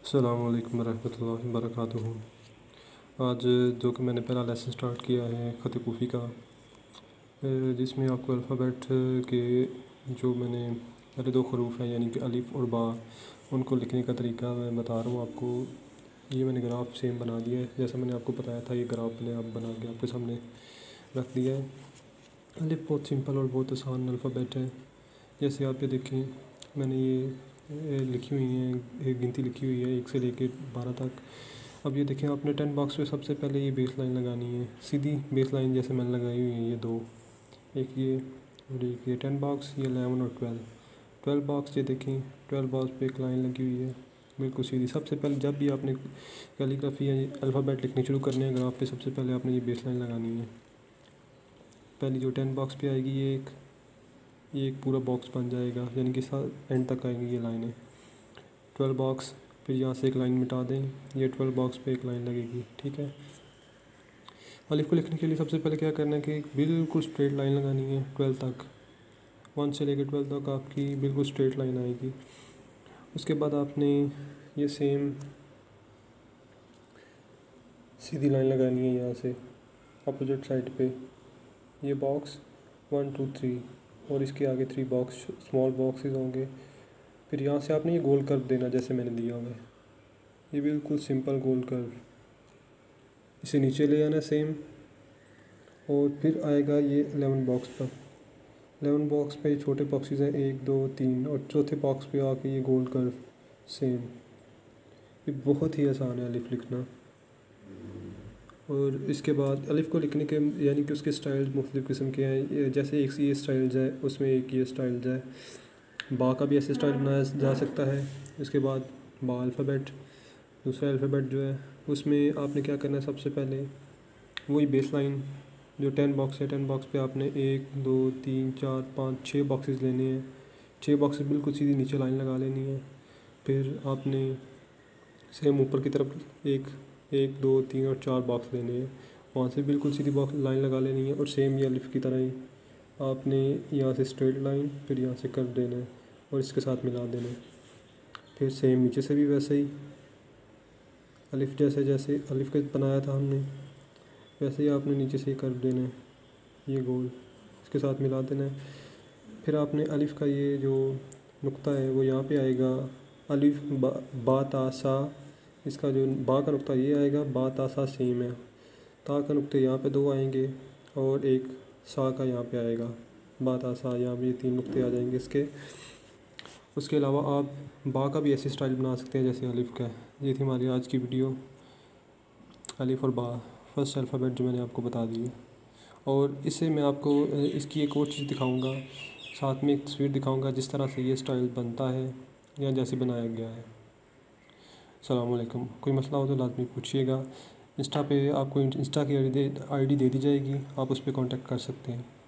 अस्सलामु अलैकुम रहमतुल्लाहि वबरकातुहू। आज जो कि मैंने पहला लेसन स्टार्ट किया है ख़त कूफ़ी का, जिसमें आपको अल्फ़ाबेट के जो मैंने पहले दो हरूफ हैं यानी कि अलिफ़ और बा, उनको लिखने का तरीका मैं बता रहा हूँ आपको। ये मैंने ग्राफ सेम बना दिया है, जैसा मैंने आपको बताया था। ये ग्राफ मैंने आप बना के आपके सामने रख दिया है। अलिफ़ बहुत सिंपल और बहुत आसान अल्फ़ाबेट है। जैसे आप ये देखें, मैंने ये लिखी हुई हैं, एक गिनती लिखी हुई है 1 से लेके 12 तक। अब ये देखें, आपने 10 बॉक्स पे सबसे पहले ये बेस लाइन लगानी है, सीधी बेस लाइन जैसे मैंने लगाई हुई है। ये दो, एक ये और एक ये 10 बॉक्स, ये 11 और 12 बॉक्स। ये देखें 12 बॉक्स पे एक लाइन लगी हुई है बिल्कुल सीधी। सबसे पहले जब भी आपने कैलीग्राफी या अल्फ़ाबेट लिखने शुरू करने हैं ग्राफ पे, सबसे पहले आपने ये बेस लाइन लगानी है। पहली जो 10 बॉक्स पे आएगी, ये एक पूरा बॉक्स बन जाएगा, यानी कि एंड तक आएंगी ये लाइनें। 12 बॉक्स, फिर यहाँ से एक लाइन मिटा दें, ये 12 बॉक्स पे एक लाइन लगेगी। ठीक है। अलिफ को लिखने के लिए सबसे पहले क्या करना है कि बिल्कुल स्ट्रेट लाइन लगानी है 12 तक। 1 से लेकर 12 तक आपकी बिल्कुल स्ट्रेट लाइन आएगी। उसके बाद आपने ये सेम सीधी लाइन लगानी है यहाँ से अपोजिट साइड पे। ये बॉक्स 1 2 3 और इसके आगे 3 बॉक्स स्मॉल बॉक्सेस होंगे। फिर यहाँ से आपने ये गोल कर्व देना जैसे मैंने दिया हुआ है, ये बिल्कुल सिंपल गोल कर्व। इसे नीचे ले आना सेम, और फिर आएगा ये 11 बॉक्स पर। 11 बॉक्स पे छोटे बॉक्सेस हैं 1 2 3, और चौथे बॉक्स पे आके ये गोल कर्व सेम। ये बहुत ही आसान है अलिफ लिखना। और इसके बाद अलिफ को लिखने के यानी कि उसके स्टाइल मुख्तलिफ़ किस्म के हैं। जैसे एक ये स्टाइल्स है, उसमें एक ये स्टाइल्स है। बा का भी ऐसे स्टाइल बनाया जा सकता है। इसके बाद बा अल्फ़ाबेट, दूसरा अल्फ़ाबेट जो है उसमें आपने क्या करना है, सबसे पहले वही बेस लाइन जो 10 बॉक्स है, 10 बॉक्स पे आपने 1 2 3 4 5 6 बॉक्सेस लेने हैं। 6 बॉक्सेस बिल्कुल सीधी नीचे लाइन लगा लेनी है। फिर आपने सेम ऊपर की तरफ 1 1 2 3 और 4 बॉक्स लेने हैं, वहाँ से बिल्कुल सीधी बॉक्स लाइन लगा लेनी है। और सेम ये अलिफ की तरह ही आपने यहाँ से स्ट्रेट लाइन, फिर यहाँ से कर्व देना है और इसके साथ मिला देना है। फिर सेम नीचे से भी वैसे ही अलिफ जैसे अलिफ का बनाया था हमने, वैसे ही आपने नीचे से ही कर्व देना है, ये गोल इसके साथ मिला देना है। फिर आपने अलिफ का ये जो नुक्ता है वो यहाँ पे आएगा। अलिफ बा ता सा, इसका जो बा का नुक्ता ये आएगा, बा ता सा सेम है। ता का नुक्ते यहाँ पे 2 आएंगे और एक सा का यहाँ पे आएगा। बा ता सा, यहाँ पे 3 नुक्ते आ जाएंगे इसके। उसके अलावा आप बा का भी ऐसे स्टाइल बना सकते हैं जैसे अलिफ का है। ये थी हमारी आज की वीडियो, अलिफ और बा फर्स्ट अल्फ़ाबेट जो मैंने आपको बता दी है। और इससे मैं आपको इसकी एक और चीज़ दिखाऊंगा, साथ में एक तस्वीर दिखाऊंगा जिस तरह से ये स्टाइल बनता है या जैसे बनाया गया है। अस्सलाम वालेकुम। कोई मसला हो तो लाजमी पूछिएगा। इंस्टा पे आपको इंस्टा की आईडी दे दी जाएगी, आप उस पर कांटेक्ट कर सकते हैं।